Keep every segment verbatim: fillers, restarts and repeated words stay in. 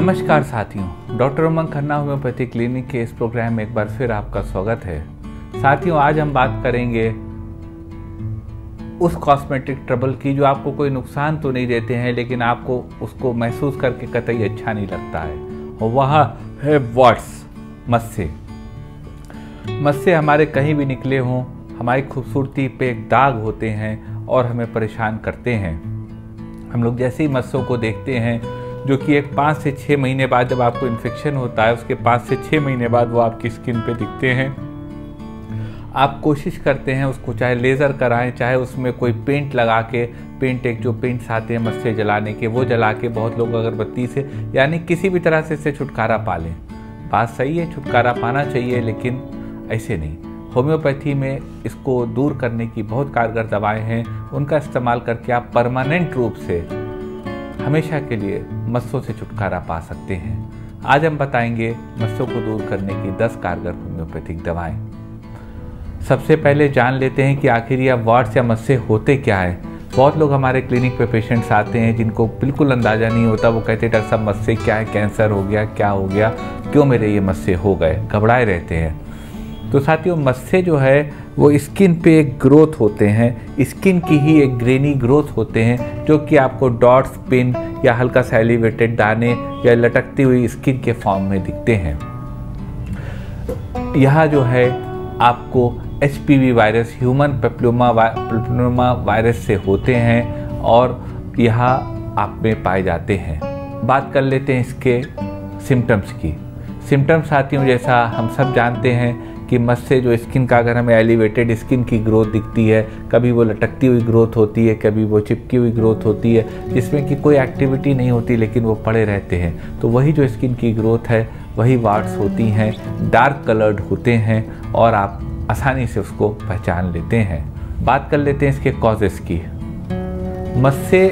नमस्कार साथियों, doctor Umang Khanna homeopathy clinic के इस प्रोग्राम में एक बार फिर आपका स्वागत है। साथियों, आज हम बात करेंगे उस कॉस्मेटिक ट्रबल की जो आपको कोई नुकसान तो नहीं देते हैं, लेकिन आपको उसको महसूस करके कतई अच्छा नहीं लगता है, और वह है वॉट्स, मस्से। मस्से हमारे कहीं भी निकले हों, हमारी खूबसूरती पे एक दाग होते हैं और हमें परेशान करते हैं। हम लोग जैसे ही मस्सों को देखते हैं, जो कि एक पाँच से छः महीने बाद जब आपको इन्फेक्शन होता है, उसके पाँच से छः महीने बाद वो आपकी स्किन पे दिखते हैं। आप कोशिश करते हैं उसको चाहे लेज़र कराएं, चाहे उसमें कोई पेंट लगा के, पेंट एक जो पेंट्स आते हैं मस्से जलाने के, वो जला के, बहुत लोग अगरबत्ती से, यानी किसी भी तरह से इससे छुटकारा पा लें। बात सही है, छुटकारा पाना चाहिए, लेकिन ऐसे नहीं। होम्योपैथी में इसको दूर करने की बहुत कारगर दवाएं हैं, उनका इस्तेमाल करके आप परमानेंट रूप से हमेशा के लिए मस्सों से छुटकारा पा सकते हैं। आज हम बताएंगे मस्सों को दूर करने की दस कारगर होम्योपैथिक दवाएं। सबसे पहले जान लेते हैं कि आखिर यह वॉट्स या मस्से होते क्या है। बहुत लोग हमारे क्लिनिक पे पेशेंट्स आते हैं जिनको बिल्कुल अंदाज़ा नहीं होता। वो कहते हैं डॉक्टर साहब मस्से क्या है, कैंसर हो गया, क्या हो गया, क्यों मेरे ये मस्से हो गए, घबराए रहते हैं। तो साथियों, मस्से जो है वो स्किन पे एक ग्रोथ होते हैं, स्किन की ही एक ग्रेनी ग्रोथ होते हैं, जो कि आपको डॉट्स, पिन या हल्का सा एलिवेटेड दाने या लटकती हुई स्किन के फॉर्म में दिखते हैं। यह जो है आपको H P V virus, human papilloma papilloma virus से होते हैं और यह आप में पाए जाते हैं। बात कर लेते हैं इसके सिम्टम्स की। सिम्टम्स साथियों, जैसा हम सब जानते हैं कि मस्से जो स्किन का, अगर हमें एलिवेटेड स्किन की ग्रोथ दिखती है, कभी वो लटकती हुई ग्रोथ होती है, कभी वो चिपकी हुई ग्रोथ होती है, जिसमें कि कोई एक्टिविटी नहीं होती लेकिन वो पड़े रहते हैं, तो वही जो स्किन की ग्रोथ है वही वार्ड्स होती हैं। डार्क कलर्ड होते हैं और आप आसानी से उसको पहचान लेते हैं। बात कर लेते हैं इसके कॉजेस की। मस्से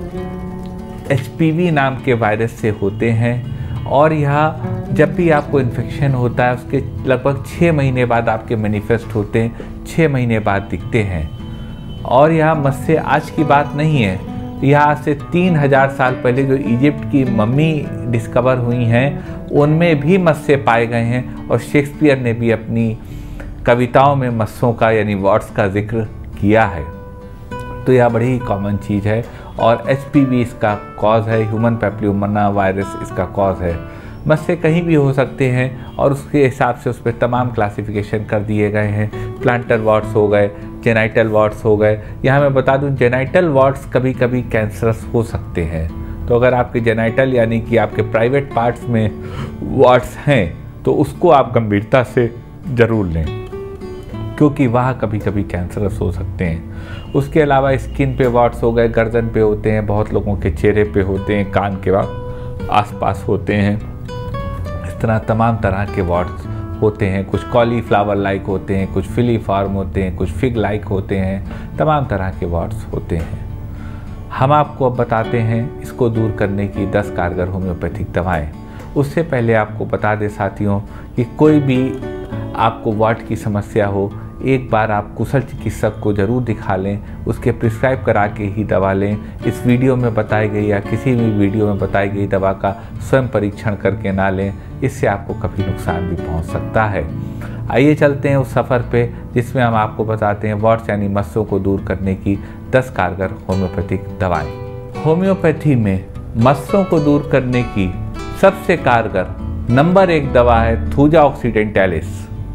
एच पी वी नाम के वायरस से होते हैं और यह जब भी आपको इन्फेक्शन होता है उसके लगभग छः महीने बाद आपके मैनिफेस्ट होते हैं, छः महीने बाद दिखते हैं। और यह मस्से आज की बात नहीं है, यह आज से तीन हजार साल पहले जो इजिप्ट की मम्मी डिस्कवर हुई हैं उनमें भी मस्से पाए गए हैं, और शेक्सपियर ने भी अपनी कविताओं में मस्सों का यानी वॉट्स का जिक्र किया है। तो यह बड़ी ही कॉमन चीज़ है और एच पी वी इसका कॉज है, ह्यूमन पेप्लोमा वायरस इसका कॉज है। मस्से कहीं भी हो सकते हैं और उसके हिसाब से उस पर तमाम क्लासिफिकेशन कर दिए गए हैं। प्लांटर वॉट्स हो गए, जेनाइटल वॉट्स हो गए। यहाँ मैं बता दूँ, जेनाइटल वॉट्स कभी कभी कैंसरस हो सकते हैं, तो अगर आपके जेनाइटल यानी कि आपके प्राइवेट पार्ट्स में वॉट्स हैं तो उसको आप गंभीरता से ज़रूर लें, क्योंकि वह कभी कभी कैंसरस हो सकते हैं। उसके अलावा स्किन पे वॉट्स हो गए, गर्दन पे होते हैं, बहुत लोगों के चेहरे पे होते हैं, कान के आसपास होते हैं। इस तरह तमाम तरह के वॉट्स होते हैं। कुछ कॉलीफ्लावर लाइक होते हैं, कुछ फिलीफॉर्म होते हैं, कुछ फिग लाइक होते हैं, तमाम तरह के वॉट्स होते हैं। हम आपको अब बताते हैं इसको दूर करने की दस कारगर होम्योपैथिक दवाएं। उससे पहले आपको बता दें साथियों कि कोई भी आपको वॉट की समस्या हो, एक बार आप कुशल चिकित्सक को ज़रूर दिखा लें, उसके प्रिस्क्राइब करा के ही दवा लें। इस वीडियो में बताई गई या किसी भी वीडियो में बताई गई दवा का स्वयं परीक्षण करके ना लें, इससे आपको कभी नुकसान भी पहुंच सकता है। आइए चलते हैं उस सफ़र पे जिसमें हम आपको बताते हैं वॉट्स यानी मस्सों को दूर करने की दस कारगर होम्योपैथिक दवाएँ। होम्योपैथी में मस्सों को दूर करने की सबसे कारगर नंबर एक दवा है थूजा ऑक्सीडेंटैलिस।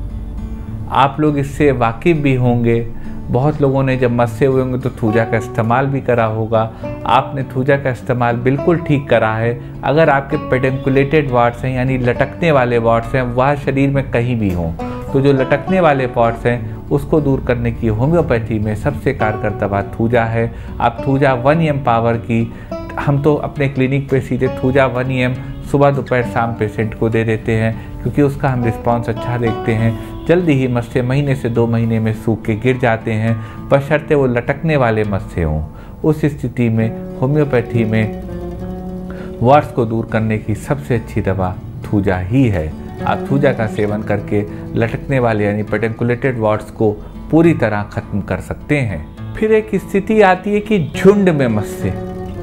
आप लोग इससे वाकिफ़ भी होंगे। बहुत लोगों ने जब मस्से हुए होंगे तो थूजा का इस्तेमाल भी करा होगा। आपने थूजा का इस्तेमाल बिल्कुल ठीक करा है। अगर आपके पेडेंकुलेटेड वॉट्स हैं यानी लटकने वाले वॉट्स हैं, वह शरीर में कहीं भी हों, तो जो लटकने वाले वॉट्स हैं उसको दूर करने की होम्योपैथी में सबसे कारगर दवा थूजा है। आप थूजा वन एम पावर की, हम तो अपने क्लिनिक पे सीधे थूजा वन एम सुबह दोपहर शाम पेशेंट को दे देते हैं, क्योंकि उसका हम रिस्पांस अच्छा देखते हैं। जल्दी ही मस्से महीने से दो महीने में सूख के गिर जाते हैं, बशर्ते वो लटकने वाले मस्से हों। उस स्थिति में होम्योपैथी में वॉट्स को दूर करने की सबसे अच्छी दवा थूजा ही है। आप थूजा का सेवन करके लटकने वाले यानी पेडेंकुलेटेड वॉट्स को पूरी तरह खत्म कर सकते हैं। फिर एक स्थिति आती है कि झुंड में मस्से,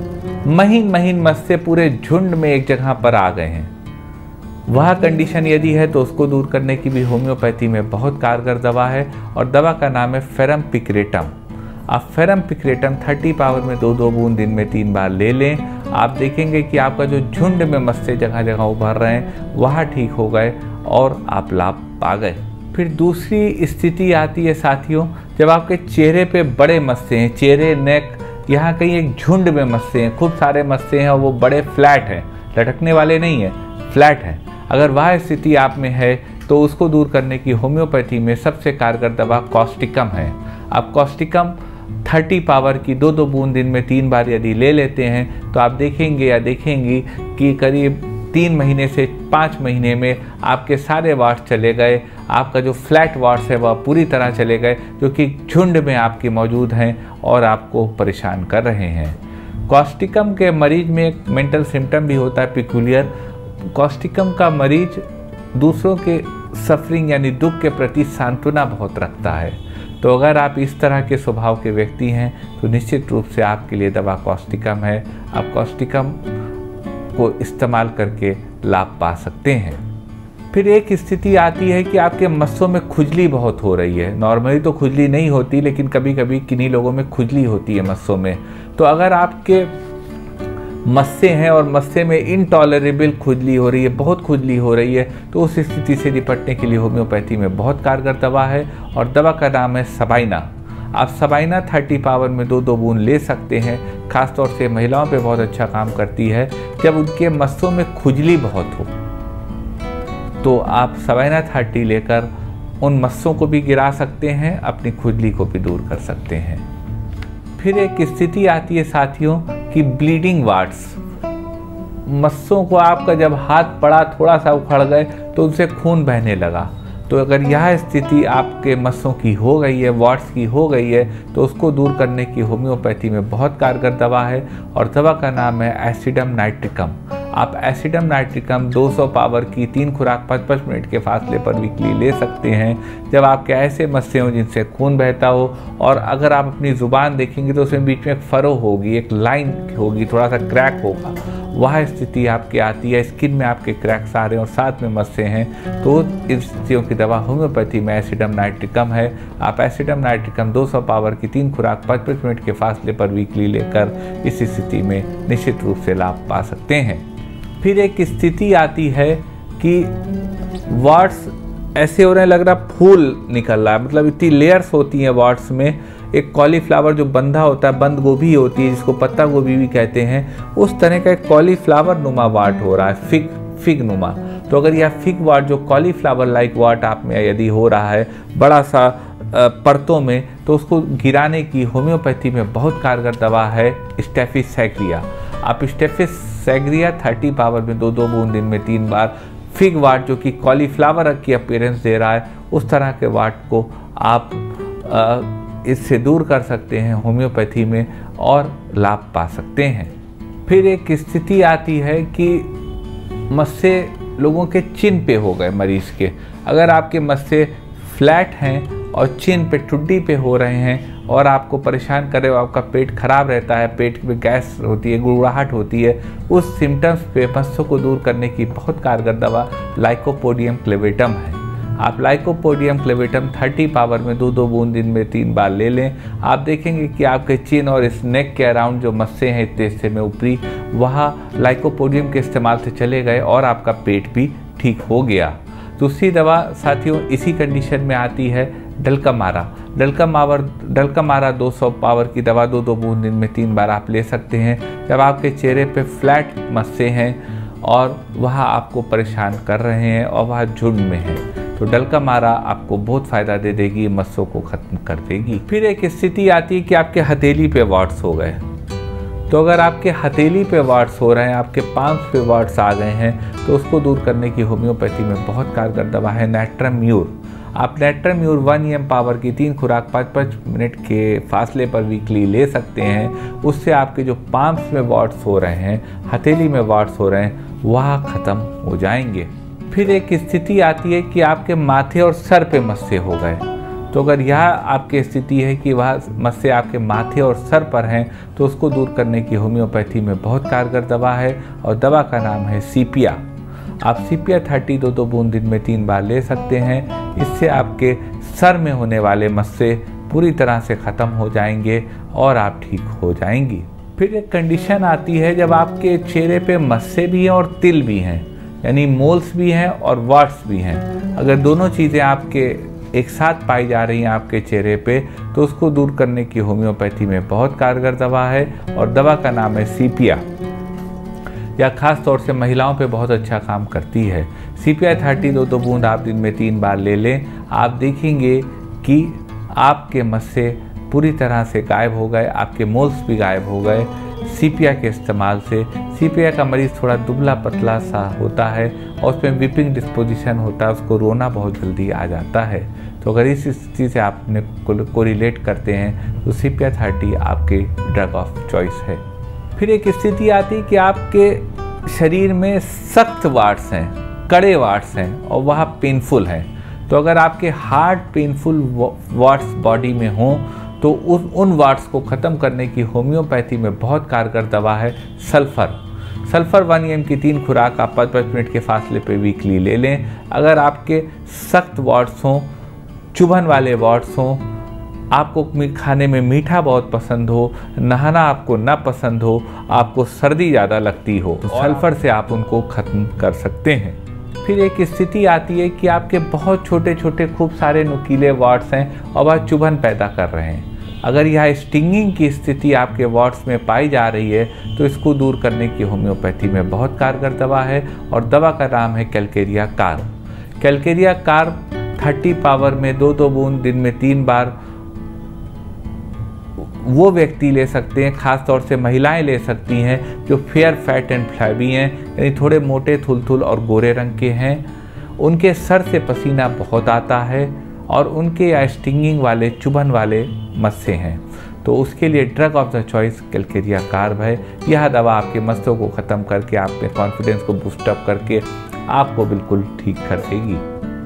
महीन महीन मस्से पूरे झुंड में एक जगह पर आ गए हैं, वह कंडीशन यदि है तो उसको दूर करने की भी होम्योपैथी में बहुत कारगर दवा है और दवा का नाम है फेरम पिक्रेटम। आप फेरम पिक्रेटम तीस पावर में दो दो बूंद दिन में तीन बार ले लें। आप देखेंगे कि आपका जो झुंड में मस्से जगह जगह उभर रहे हैं वह ठीक हो गए और आप लाभ पा गए। फिर दूसरी स्थिति आती है साथियों, जब आपके चेहरे पे बड़े मस्से हैं, चेहरे नेक यहाँ कहीं एक झुंड में मस्से हैं, खूब सारे मस्से हैं और वो बड़े फ्लैट हैं, लटकने वाले नहीं हैं, फ्लैट हैं। अगर वह स्थिति आप में है तो उसको दूर करने की होम्योपैथी में सबसे कारगर दवा कॉस्टिकम है। आप कॉस्टिकम तीस पावर की दो दो बूंद दिन में तीन बार यदि ले लेते हैं तो आप देखेंगे या देखेंगी कि करीब तीन महीने से पाँच महीने में आपके सारे वाट्स चले गए, आपका जो फ्लैट वाट्स है वह पूरी तरह चले गए जो कि झुंड में आपके मौजूद हैं और आपको परेशान कर रहे हैं। कॉस्टिकम के मरीज में एक मेंटल सिम्टम भी होता है पिकुलियर। कॉस्टिकम का मरीज दूसरों के सफरिंग यानी दुख के प्रति सांत्वना बहुत रखता है। तो अगर आप इस तरह के स्वभाव के व्यक्ति हैं तो निश्चित रूप से आपके लिए दवा कॉस्टिकम है। आप कॉस्टिकम को इस्तेमाल करके लाभ पा सकते हैं। फिर एक स्थिति आती है कि आपके मस्सों में खुजली बहुत हो रही है। नॉर्मली तो खुजली नहीं होती, लेकिन कभी कभी किन्हीं लोगों में खुजली होती है मस्सों में। तो अगर आपके मस्से हैं और मस्से में इनटॉलरेबल खुजली हो रही है, बहुत खुजली हो रही है, तो उस स्थिति से निपटने के लिए होम्योपैथी में बहुत कारगर दवा है और दवा का नाम है सबाइना। आप सबाइना तीस पावर में दो दो बूंद ले सकते हैं। खासतौर से महिलाओं पे बहुत अच्छा काम करती है जब उनके मस्सों में खुजली बहुत हो, तो आप सबाइना तीस लेकर उन मस्सों को भी गिरा सकते हैं, अपनी खुजली को भी दूर कर सकते हैं। फिर एक स्थिति आती है साथियों कि ब्लीडिंग वार्ड्स, मस्सों को आपका जब हाथ पड़ा थोड़ा सा उखड़ गए तो उनसे खून बहने लगा। तो अगर यह स्थिति आपके मस्सों की हो गई है, वार्ड्स की हो गई है, तो उसको दूर करने की होम्योपैथी में बहुत कारगर दवा है और दवा का नाम है एसिडम नाइट्रिकम। आप एसिडम नाइट्रिकम दो सौ पावर की तीन खुराक पाँच पाँच मिनट के फासले पर वीकली ले सकते हैं जब आपके ऐसे मस्से हों जिनसे खून बहता हो। और अगर आप अपनी ज़ुबान देखेंगे तो उसमें बीच में एक फरो होगी, एक लाइन होगी, थोड़ा सा क्रैक होगा, वह स्थिति आपके आती है, स्किन में आपके क्रैक्स आ रहे हैं और साथ में मस्से हैं, तो इस स्थितियों की दवा होम्योपैथी में एसिडम नाइट्रिकम है। आप एसिडम नाइट्रिकम दो सौ पावर की तीन खुराक पाँच पाँच मिनट के फासले पर वीकली लेकर इस स्थिति में निश्चित रूप से लाभ पा सकते हैं। फिर एक स्थिति आती है कि वाट्स ऐसे हो रहे हैं, लग रहा फूल निकल रहा है, मतलब इतनी लेयर्स होती हैं वाट्स में। एक कॉलीफ्लावर जो बंधा होता है, बंद गोभी होती है जिसको पत्ता गोभी भी कहते हैं, उस तरह का एक कॉलीफ्लावर नुमा वाट हो रहा है, फिग फिग नुमा। तो अगर यह फिग वाट जो कॉलीफ्लावर लाइक वाट आप में यदि हो रहा है बड़ा सा परतों में, तो उसको गिराने की होम्योपैथी में बहुत कारगर दवा है स्टेफिस सैग्रिया। आप स्टेफिस सैग्रिया तीस पावर में दो दो बूंद दिन में तीन बार, फिग वाट जो कि कॉलीफ्लावर की अपीयरेंस दे रहा है उस तरह के वाट को आप आ, इससे दूर कर सकते हैं होम्योपैथी में और लाभ पा सकते हैं। फिर एक स्थिति आती है कि मस्से लोगों के चिन पे हो गए मरीज के। अगर आपके मस्से फ्लैट हैं और चिन पे ठुड्डी पे हो रहे हैं और आपको परेशान करे, आपका पेट खराब रहता है, पेट में गैस होती है, गुड़गुड़ाहट होती है, उस सिम्टम्स पे मस्सों को दूर करने की बहुत कारगर दवा लाइकोपोडियम क्लेवेटम है। आप लाइकोपोडियम क्लेवेटम तीस पावर में दो दो बूंद दिन में तीन बार ले लें। आप देखेंगे कि आपके चिन और इस नेक के अराउंड जो मस्से हैं इतने हिस्से में ऊपरी, वहाँ लाइकोपोडियम के इस्तेमाल से चले गए और आपका पेट भी ठीक हो गया। दूसरी दवा साथियों इसी कंडीशन में आती है डलकामारा। डलकामावर डलकामारा दो सौ पावर की दवा दो दो बूंद दिन में तीन बार आप ले सकते हैं जब आपके चेहरे पे फ्लैट मस्से हैं और वह आपको परेशान कर रहे हैं और वह झुंड में है। तो डलकामारा आपको बहुत फ़ायदा दे देगी, मस्सों को ख़त्म कर देगी। फिर एक स्थिति आती है कि आपके हथेली पे वाट्स हो गए। तो अगर आपके हथेली पे वाट्स हो रहे हैं, आपके पांव पे वाट्स आ गए हैं, तो उसको दूर करने की होम्योपैथी में बहुत कारगर दवा है नेट्रम म्यूर। आप natrum mur one M power की तीन खुराक पाँच पाँच मिनट के फासले पर वीकली ले सकते हैं। उससे आपके जो पाम्स में वाट्स हो रहे हैं, हथेली में वाट्स हो रहे हैं, वह ख़त्म हो जाएंगे। फिर एक स्थिति आती है कि आपके माथे और सर पे मस्से हो गए। तो अगर यह आपकी स्थिति है कि वह मस्से आपके माथे और सर पर हैं तो उसको दूर करने की होम्योपैथी में बहुत कारगर दवा है और दवा का नाम है सीपिया। आप सीपिया थर्टी दो दो बूंद दिन में तीन बार ले सकते हैं। इससे आपके सर में होने वाले मस्से पूरी तरह से ख़त्म हो जाएंगे और आप ठीक हो जाएंगी। फिर एक कंडीशन आती है जब आपके चेहरे पे मस्से भी हैं और तिल भी हैं, यानी मोल्स भी हैं और वाट्स भी हैं। अगर दोनों चीज़ें आपके एक साथ पाई जा रही हैं आपके चेहरे पे तो उसको दूर करने की होम्योपैथी में बहुत कारगर दवा है और दवा का नाम है सीपिया। यह खास तौर से महिलाओं पे बहुत अच्छा काम करती है। सीपिया थर्टी दो दो बूंद आप दिन में तीन बार ले लें, आप देखेंगे कि आपके मस्से पूरी तरह से गायब हो गए, आपके मोल्स भी गायब हो गए सीपिया के इस्तेमाल से। सीपिया का मरीज़ थोड़ा दुबला पतला सा होता है और उसमें वीपिंग डिस्पोजिशन होता है, उसको रोना बहुत जल्दी आ जाता है। तो अगर इस स्थिति से आपने को रिलेट करते हैं तो सीपिया थर्टी आपके ड्रग ऑफ चॉइस है। फिर एक स्थिति आती है कि आपके शरीर में सख्त वाट्स हैं, कड़े वाट्स हैं और वह पेनफुल हैं। तो अगर आपके हार्ड पेनफुल वाट्स बॉडी में हों तो उन उन वाट्स को ख़त्म करने की होम्योपैथी में बहुत कारगर दवा है सल्फ़र। सल्फ़र वन एम की तीन खुराक आप पाँच पाँच मिनट के फासले पे वीकली ले लें। अगर आपके सख्त वाट्स हों, चुभन वाले वाट्स हों, आपको खाने में मीठा बहुत पसंद हो, नहाना आपको ना पसंद हो, आपको सर्दी ज़्यादा लगती हो, तो सल्फ़र से आप उनको ख़त्म कर सकते हैं। फिर एक स्थिति आती है कि आपके बहुत छोटे छोटे खूब सारे नुकीले वाट्स हैं और वह चुभन पैदा कर रहे हैं। अगर यह स्टिंगिंग की स्थिति आपके वाट्स में पाई जा रही है तो इसको दूर करने की होम्योपैथी में बहुत कारगर दवा है और दवा का नाम है calcarea carb. Calcarea carb thirty power में दो दो बूंद दिन में तीन बार वो व्यक्ति ले सकते हैं, खास तौर से महिलाएं ले सकती हैं जो फेयर फैट एंड फ्लैबी हैं, यानी थोड़े मोटे थुलथुल और गोरे रंग के हैं। उनके सर से पसीना बहुत आता है और उनके या स्टिंगिंग वाले चुभन वाले मस्से हैं, तो उसके लिए drug of the choice calcarea carb है। यह दवा आपके मस्सों को ख़त्म करके आपके कॉन्फिडेंस को बूस्टअप करके आपको बिल्कुल ठीक कर देगी।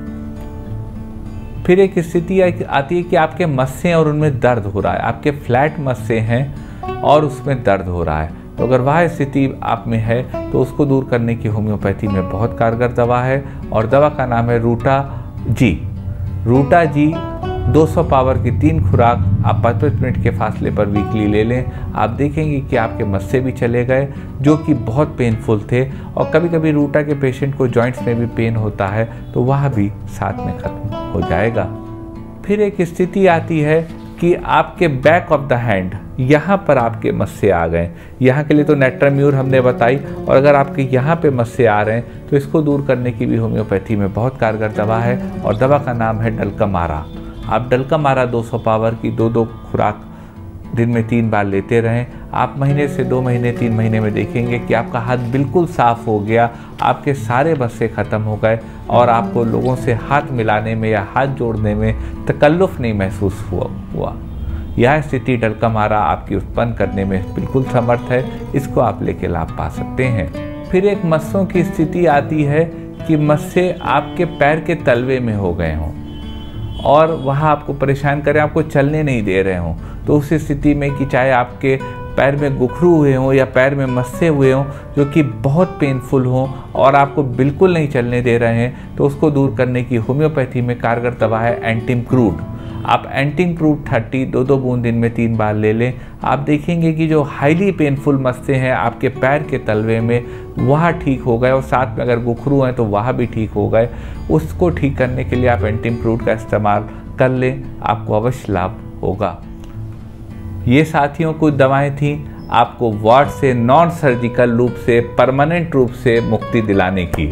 फिर एक स्थिति आती है कि आपके मस्से और उनमें दर्द हो रहा है, आपके फ्लैट मस्से हैं और उसमें दर्द हो रहा है। तो अगर वह स्थिति आप में है तो उसको दूर करने की होम्योपैथी में बहुत कारगर दवा है और दवा का नाम है रूटा जी। रूटा जी दो सौ पावर की तीन खुराक आप पाँच पाँच मिनट के फासले पर वीकली ले लें। आप देखेंगे कि आपके मस्से भी चले गए जो कि बहुत पेनफुल थे, और कभी कभी रूटा के पेशेंट को जॉइंट्स में भी पेन होता है तो वह भी साथ में ख़त्म हो जाएगा। फिर एक स्थिति आती है कि आपके बैक ऑफ द हैंड यहाँ पर आपके मस्से आ गए। यहाँ के लिए तो नेट्राम्यूर हमने बताई, और अगर आपके यहाँ पे मस्से आ रहे हैं तो इसको दूर करने की भी होम्योपैथी में बहुत कारगर दवा है और दवा का नाम है डलकमारा। आप डलकमारा दो सौ पावर की दो दो खुराक दिन में तीन बार लेते रहें। आप महीने से दो महीने तीन महीने में देखेंगे कि आपका हाथ बिल्कुल साफ़ हो गया, आपके सारे मस्से ख़त्म हो गए और आपको लोगों से हाथ मिलाने में या हाथ जोड़ने में तकल्लुफ़ नहीं महसूस हुआ हुआ यह स्थिति डलकमारा आपकी उत्पन्न करने में बिल्कुल समर्थ है। इसको आप लेके लाभ पा सकते हैं। फिर एक मस्सों की स्थिति आती है कि मस्से आपके पैर के तलवे में हो गए हों और वहाँ आपको परेशान करें, आपको चलने नहीं दे रहे हों, तो उस स्थिति में कि चाहे आपके पैर में गुखरू हुए हों या पैर में मस्से हुए हों जो कि बहुत पेनफुल हों और आपको बिल्कुल नहीं चलने दे रहे हैं, तो उसको दूर करने की होम्योपैथी में कारगर दवा है एंटिम क्रूड। आप एंटिम क्रूड थर्टी दो दो बूंद दिन में तीन बार ले लें। आप देखेंगे कि जो हाईली पेनफुल मस्से हैं आपके पैर के तलवे में वह ठीक हो गए और साथ में अगर गुखरू हैं तो वह भी ठीक हो गए। उसको ठीक करने के लिए आप एंटिम क्रूड का इस्तेमाल कर लें, आपको अवश्य लाभ होगा। ये साथियों कुछ दवाएं थीं आपको वार्ड से नॉन सर्जिकल रूप से परमानेंट रूप से मुक्ति दिलाने की।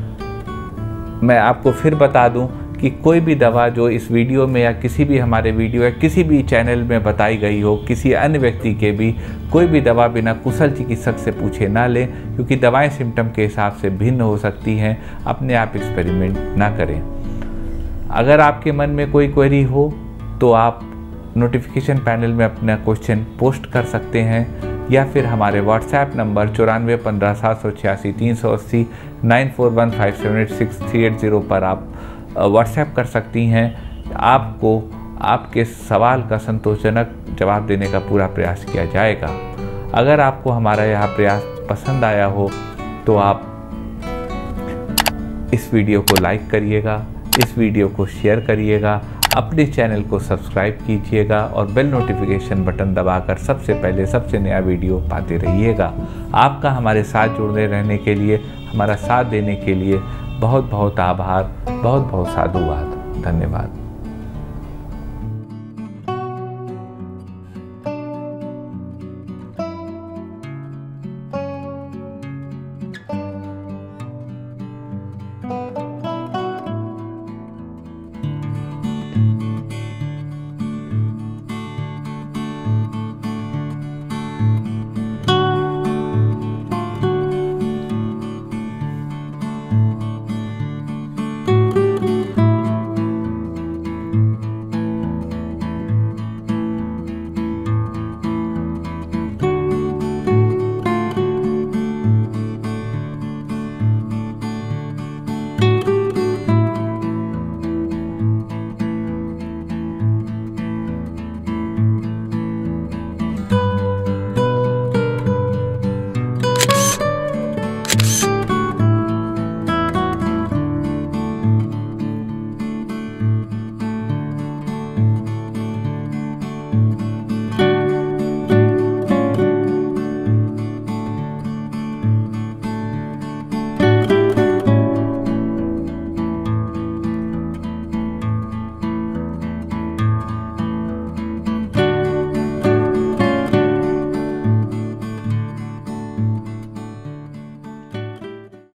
मैं आपको फिर बता दूं कि कोई भी दवा जो इस वीडियो में या किसी भी हमारे वीडियो या किसी भी चैनल में बताई गई हो, किसी अन्य व्यक्ति के भी कोई भी दवा बिना कुशल चिकित्सक से पूछे ना लें, क्योंकि दवाएं सिम्टम के हिसाब से भिन्न हो सकती हैं। अपने आप एक्सपेरिमेंट ना करें। अगर आपके मन में कोई क्वेरी हो तो आप नोटिफिकेशन पैनल में अपना क्वेश्चन पोस्ट कर सकते हैं या फिर हमारे व्हाट्सएप नंबर चौरानवे पंद्रह सात सौ छियासी तीन सौ अस्सी nine four one five seven eight six three eight zero पर आप व्हाट्सएप कर सकती हैं। आपको आपके सवाल का संतोषजनक जवाब देने का पूरा प्रयास किया जाएगा। अगर आपको हमारा यह प्रयास पसंद आया हो तो आप इस वीडियो को लाइक करिएगा, इस वीडियो को शेयर करिएगा, अपने चैनल को सब्सक्राइब कीजिएगा और बेल नोटिफिकेशन बटन दबाकर सबसे पहले सबसे नया वीडियो पाते रहिएगा। आपका हमारे साथ जुड़े रहने के लिए, हमारा साथ देने के लिए बहुत बहुत आभार, बहुत बहुत साधुवाद, धन्यवाद।